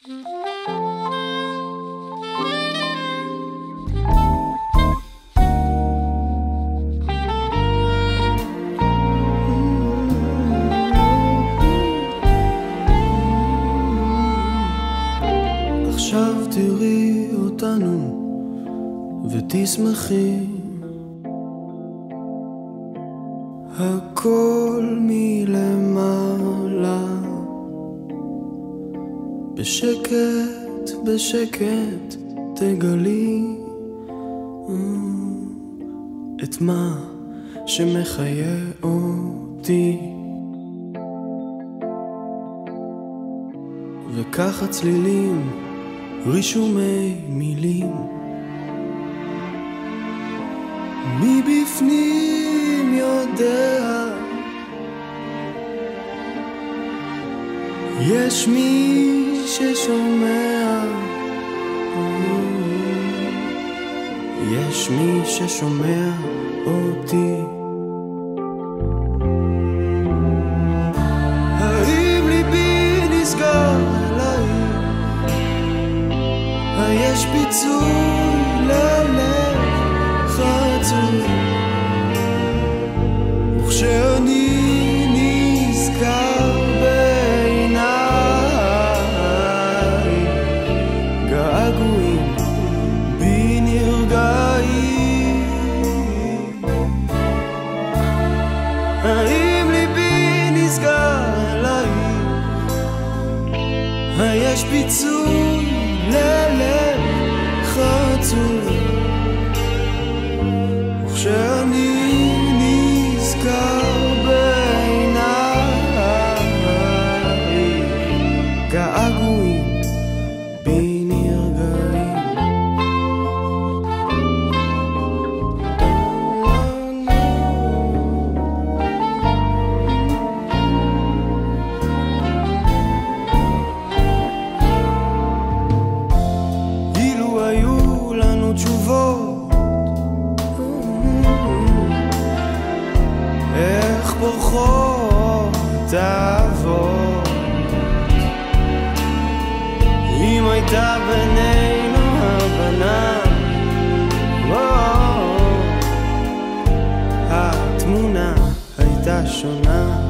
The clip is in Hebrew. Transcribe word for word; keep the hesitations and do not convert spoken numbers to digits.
עכשיו תראי אותנו ותשמחי, הכל מלמעלה, בשקט בשקט תגלי את מה שמחיה אותי, וככה צלילים רישומי מילים מבפנים יודע, יש מי ששומע, יש מי ששומע אותי. האם ליבי נסגר אליי, יש פיצוי ללב חצוי, וכשאני נזכר בעיניי, געגועים בי נרגעים. האם ליבי נסגר אליי, יש פיצוי ללב חצוי, וכשאני נזכר בעיניי, געגועים בי נרגעים. אילו היו לנו תשובות, איך פורחות אהבות, אם הייתה בינינו הבנה, התמונה הייתה שונה.